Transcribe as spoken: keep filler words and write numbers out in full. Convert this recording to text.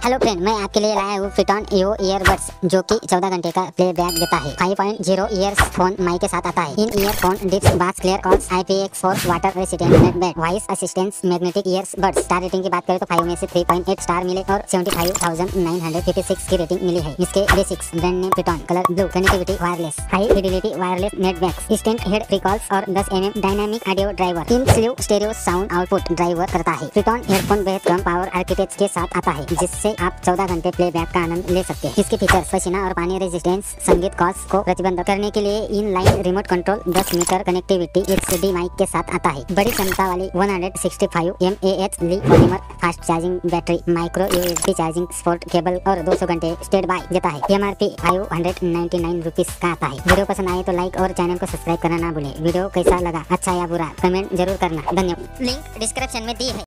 Hello friend, मैं आपके लिए लाया हूँ फिटॉन ईओ ईयरबड्स जो कि चौदह घंटे का प्लेबैक देता है। Five point zero ears phone mic के साथ आता है। In earphone deep bass clear calls I P X four water resistant नेट बैग voice assistance magnetic earbuds. Star rating की बात करें तो फाइव में से थ्री पॉइंट एट स्टार मिले और seventy five thousand nine hundred fifty six की रेटिंग मिली है। इसके बेसिक्स ब्रांड नेम फिटॉन, colour blue, connectivity wireless, high fidelity wireless नेट बैग, इंस्टेंट हेड फ्री कॉल्स और ten M M dynamic audio driver, तीन sleeve stereo sound output driver करता है। फिटॉन ईयरफोन बेहद कम पावर आर्किटेक्चर के साथ आता है जिससे आप चौदह घंटे प्लेबैक का आनंद ले सकते हैं। इसके फीचर्स पसीना और पानी रेजिस्टेंस, संगीत कॉल्स को प्रतिबंध करने के लिए इन लाइन रिमोट कंट्रोल, दस metre connectivity, X D mic के साथ आता है। बड़ी क्षमता वाली one sixty five M A H Li polymer fast charging battery, micro USB charging support cable और दो सौ घंटे स्टैंड बाय देता है। M R P five hundred ninety nine rupees का आता है। वीडियो पसंद आए तो लाइक और चैनल को सब्सक्राइब करना ना भूलें। वीडियो कैसा लगा, अच्छा या बुरा, कमेंट जरूर करना। धन्यवाद। लिंक डिस्क्रिप्शन में दी है।